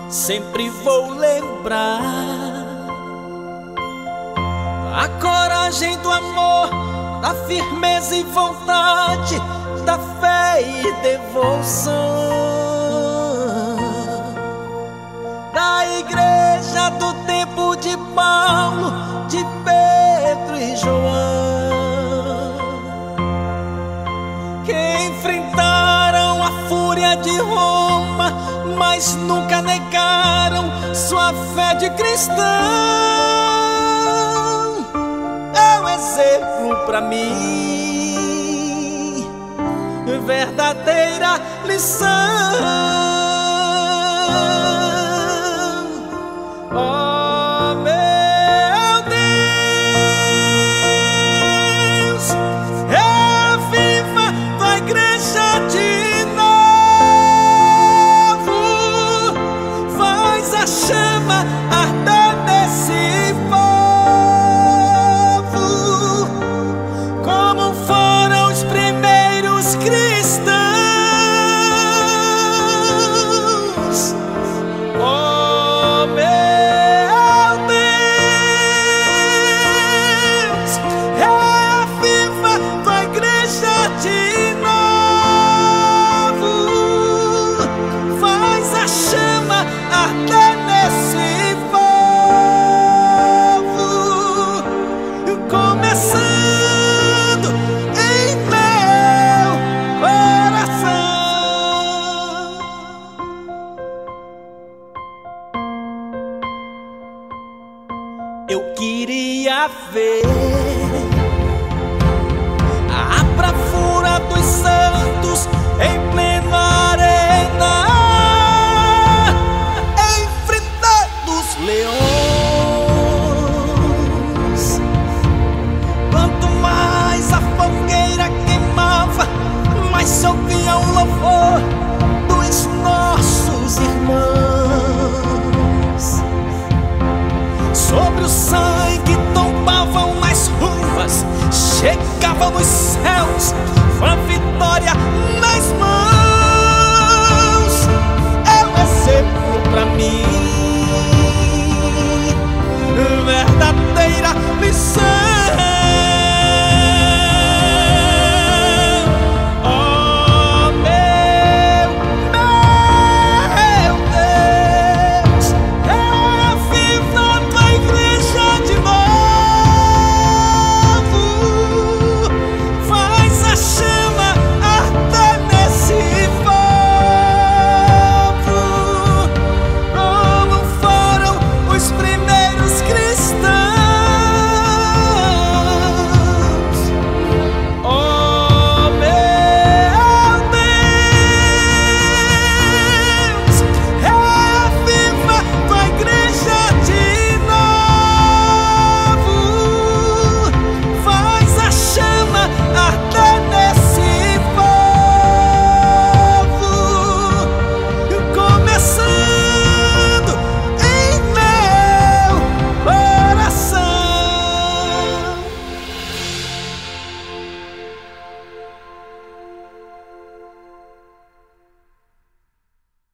sempre vou lembrar a coragem do amor, da firmeza e vontade, da fé e devoção da igreja do tempo de Paulo, de Pedro e João, que enfrentaram a fúria de Roma, mas nunca negaram sua fé de cristão. É um exemplo pra mim, verdadeira lição. Oh, meu Deus, reviva tua igreja de novo, faz a chama arder nesse povo, como foram os primeiros cristãos. Oh, meu eu queria ver a bravura dos santos em plena arena, enfrentando os leões. Quanto mais a fogueira queimava, mais se ouvia o louvor dos nossos irmãos. Sobre o sangue tombavam nas ruas, chegavam nos céus, com a vitória nas mãos.